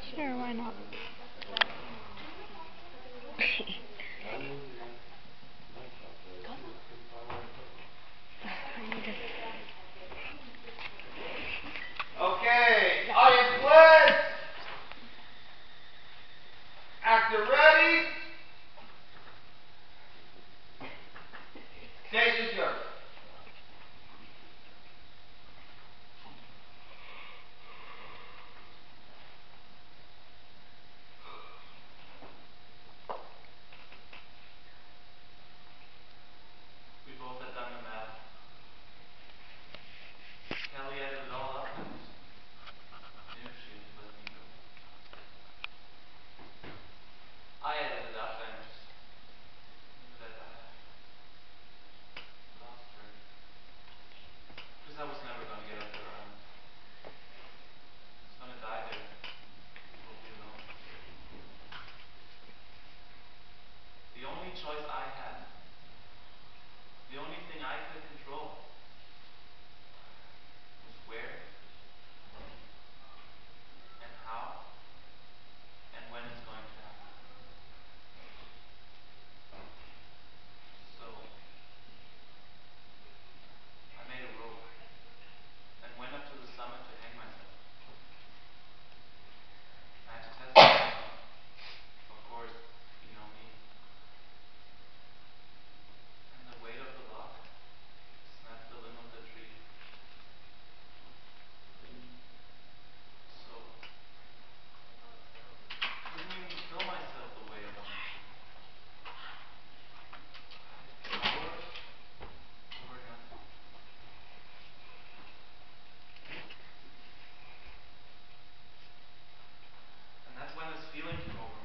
Sure, why not? Okay, audience pledge. Actor ready. Stage is yours. We both had done the math. Kelly added it all up and knew she had let me go. I added it up and knew that I lost her. Because I was never going to get up there. I was going to die there. Totally alone. The only choice I had, the only thing I could control, was where and how and when it's going to happen. So I made a rope and went up to the summit to hang myself. I had to test myself. Of course, you know me. And the weight of the log snapped the limb of the tree. So didn't even kill myself the way I wanted to. Power over nothing. And that's when this feeling came over